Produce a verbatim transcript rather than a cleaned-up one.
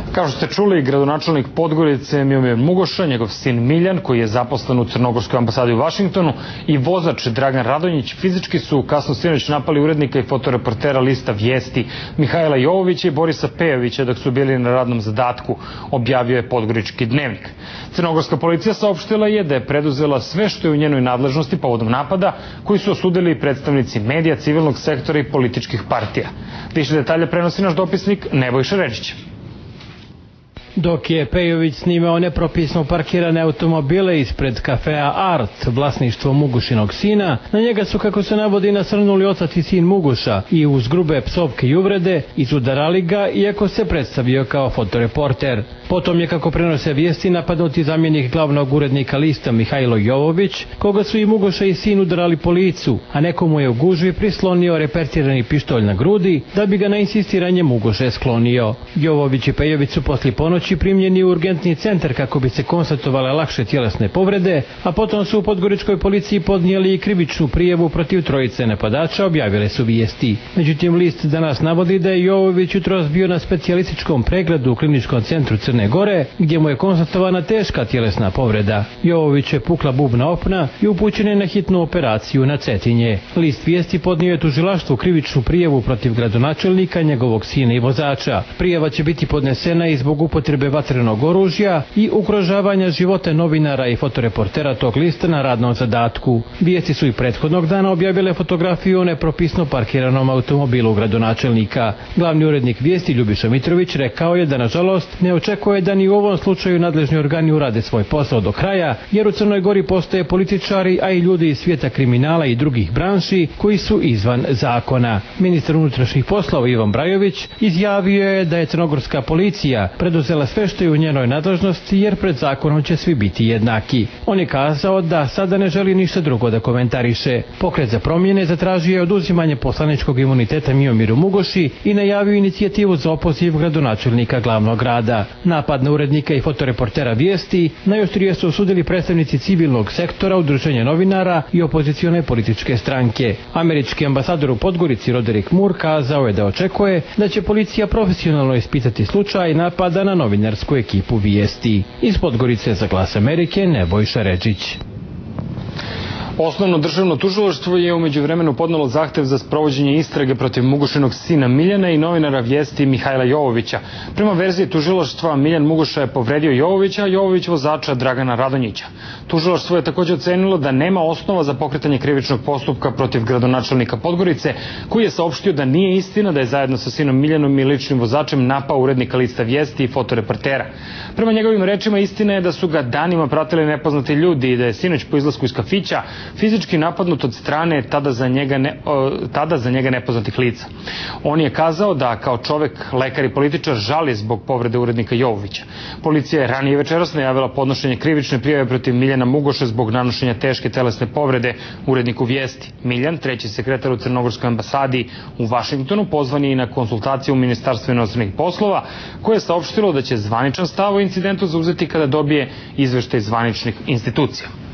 Kao što ste čuli, gradonačelnik Podgorice Miomir Mugoša, njegov sin Miljan, koji je zaposlen u Crnogorskoj ambasadi u Vašingtonu, i vozač Dragan Radonjić fizički su kasno sinoć napali urednika i fotoreportera lista Vijesti Mihajla Jovovića i Borisa Pejovića dok su bili na radnom zadatku, objavio je Podgorički dnevnik. Crnogorska policija saopštila je da je preduzela sve što je u njenoj nadležnosti povodom napada, koji su osudili predstavnici medija, civilnog sektora i političkih partija. Više detalja prenosi naš dopisnik Nebojša Rečić. Dok je Pejović snimao nepropisno parkirane automobile ispred kafea Art, vlasništvo Mugušinog sina, na njega su, kako se navodi, nasrnuli otac i sin Muguša i uz grube psovke i uvrede izudarali ga, iako se predstavio kao fotoreporter. Potom je, kako prenose Vijesti, napadnuti zamjenik glavnog urednika lista Mihajlo Jovović, koga su i Mugoša i sin udarali po licu, a nekomu je u gužvi prislonio repetirani pištolj na grudi, da bi ga na insistiranje Mugoše sklonio. Jovović i Pejović su posle ponoći primljeni u urgentni centar kako bi se konstatovale lakše tjelesne povrede, a potom su u Podgoričkoj policiji podnijeli i krivičnu prijavu protiv trojice napadača, objavile su Vijesti. Međutim, list danas navodi da je Jovović jutros bio na specijalističkom pregledu u kliničkom centru Crne Gore, gdje mu je konstatovana teška tjelesna povreda. Jovović je pukla bubna opna i upućen je na hitnu operaciju na Cetinje. List Vijesti podnio je tužilaštvu krivičnu prijavu protiv gradonačelnika, njegovog sina i vozača. Prijava će biti podnesena i zbog upotrebe vatrenog oružja i ugrožavanja života novinara i fotoreportera tog lista na radnom zadatku. Vijesti su i prethodnog dana objavile fotografiju o nepropisno parkiranom automobilu gradonačelnika. Glavni urednik Vijesti Ljubiša Mitrović rekao je da nažalost ne očekuje da ni u ovom slučaju nadležni organi urade svoj posao do kraja, jer u Crnoj Gori postoje političari, a i ljudi iz svijeta kriminala i drugih branši koji su izvan zakona. Ministar unutrašnjih poslova Ivan Brajović izjavio je da je crnogorska policija preduzela sve što je u njenoj nadležnosti, jer pred zakonom će svi biti jednaki. On je kazao da sada ne želi ništa drugo da komentariše. Pokret za promjene zatražio je oduzimanje poslaničkog imuniteta Miomiru Mugoši i najavio inicijativu za opoziv gradonačelnika glavnog grada. Napad na urednika i fotoreportera Vijesti najoštrije su osudili predstavnici civilnog sektora, udruženja novinara i opozicione političke stranke. Američki ambasador u Podgorici Roderick Moore kazao je da očekuje da će policija profesionalno ispitati slučaj napada na novinarsku ekipu Vijesti. Iz Podgorice za Glas Amerike, Nebojša Rečić. Osnovno državno tužilaštvo je u međuvremenu podnelo zahtev za sprovođenje istrage protiv Mugošinog sina Miljana i novinara Vijesti Mihajla Jovovića. Prema verziji tužilaštva, Miljan Mugoša je povredio Jovovića, a Jovović vozača Dragana Radonjića. Tužilaštvo je također ocenilo da nema osnova za pokretanje krivičnog postupka protiv gradonačelnika Podgorice, koji je saopštio da nije istina da je zajedno sa sinom Miljanom i ličnim vozačem napao urednika lista Vijesti i fotoreportera. Prema njegovim rečima, istina je da su ga danima pratili nepoznati ljudi i da je sinoć po izlasku iz kafića fizički napadnut od strane tada za njega, ne, tada za njega nepoznatih lica. On je kazao da kao čovek, lekar i političar žali zbog povrede urednika Jovovića. Policija je ranije večeras najavila podnošenje krivične prijave protiv Miljana Mugoše zbog nanošenja teške telesne povrede uredniku Vijesti. Miljan, treći sekretar u Crnogorskoj ambasadi u Vašingtonu, pozvan je i na konsultaciju u Ministarstvu inostranih poslova, koje je saopštilo da će zvaničan stav o incidentu zauzeti kada dobije izveštaj zvaničnih institucija.